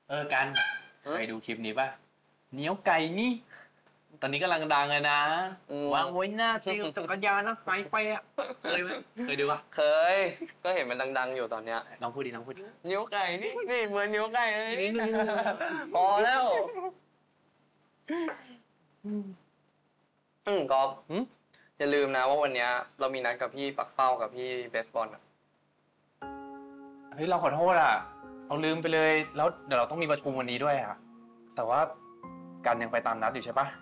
กันเคยดูคลิปนี้ป่ะเหนียวไก่นี่ตอนนี้กำลังดังเลยนะวางไว้หน้าที่จักรยานนะไฟไปอ่ะเคยไหมเคยดูป่ะเคยก็เห็นมันดังๆอยู่ตอนเนี้ยลองพูดดิลองพูดดินิ้วไก่นี่เหมือนนิ้วไก่เลยพอแล้วก๊อฟอย่าลืมนะว่าวันนี้เรามีนัดกับพี่ปักเป้ากับพี่เบสบอลเฮ้ยเราขอโทษอ่ะเราลืมไปเลยแล้วเดี๋ยวเราต้องมีประชุมวันนี้ด้วยอ่ะแต่ว่ากันยังไปตามนัดอยู่ใช่ปะ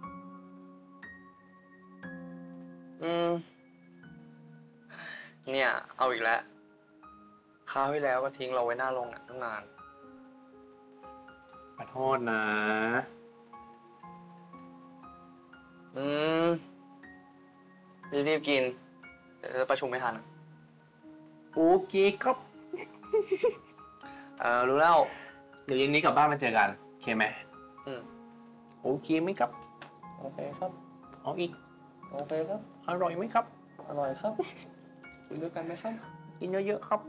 เนี่ยเอาอีกแล้วคราวที่แล้วก็ทิ้งเราไว้หน้าโรงหนังตั้งนานขอโทษนะรีบกินเดี๋ยวจะประชุมไม่ทันโอเคครับรู้แล้วเดี๋ยวเย็นนี้กลับบ้านมาเจอกันโอเคไหมโอเคไหมครับโอเคครับเอาอีกโอเคครับอร่อยไหมครับอร่อยครับกินด้วยกันไหมครับกินเยอะๆครับ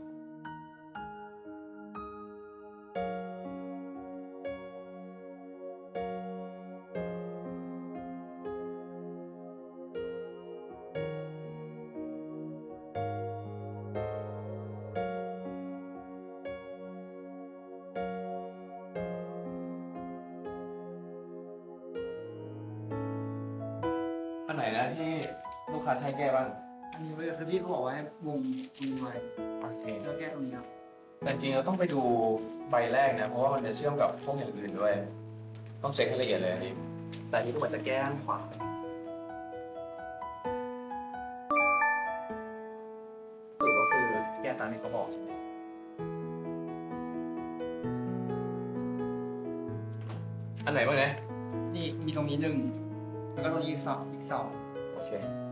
อันไหนนะที่ลูกค้าใช้แก้บ้างอันนี้คือพี่เขาบอกว่าให้วงไว้โอเคแล้วแก้ตรงนี้ครับแต่จริงเราต้องไปดูใบแรกนะเพราะว่ามันจะเชื่อมกับพวกอย่างอื่นด้วยต้องเช็คให้ละเอียดเลยอันนี้แต่นี้ก็เหมือนจะแก้ด้านขวาสรุปก็คือแก้ตามที่เขาบอกใช่ไหมอันไหนบ้างเนี่ยนี่มีตรงนี้1แล้วก็ตรงนี้อีก2 โอเค